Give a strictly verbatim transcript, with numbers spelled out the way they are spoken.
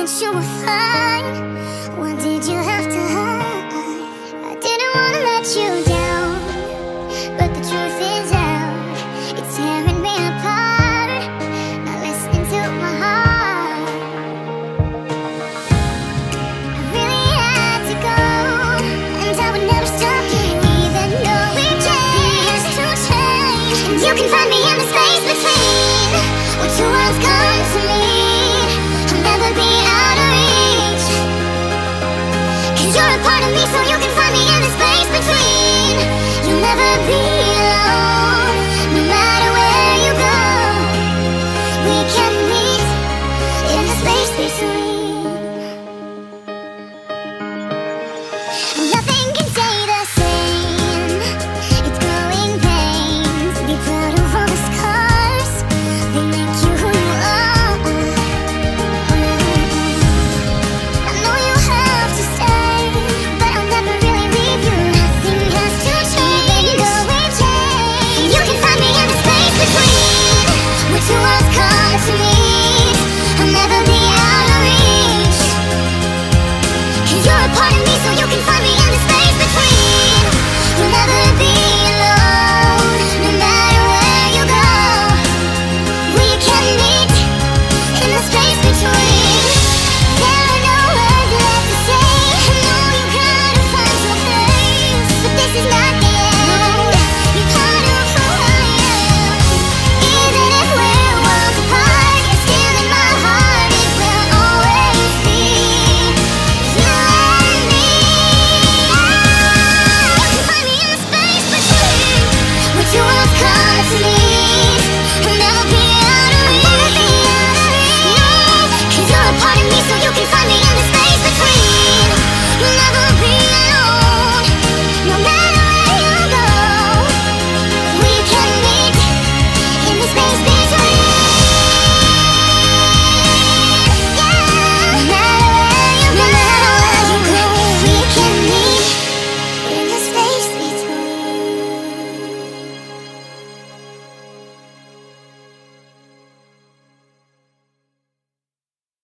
thought you were fine. What did you have to hide? I didn't want to let you down, but the truth is out. It's tearing me apart, not listening to my heart. I really had to go, and I would never stop you, even though we changed to change. And you can find me in the space between where two worlds come to me. I'll never be out of reach, 'cause you're a part of me, so you can find me in the space between. You'll never be